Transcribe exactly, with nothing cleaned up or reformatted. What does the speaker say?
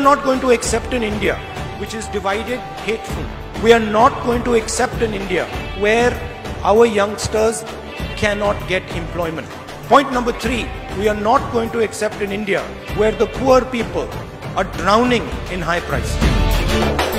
not going to accept an India which is divided, hateful. We are not going to accept an India where our youngsters cannot get employment. Point number three, we are not going to accept an India where the poor people are drowning in high prices.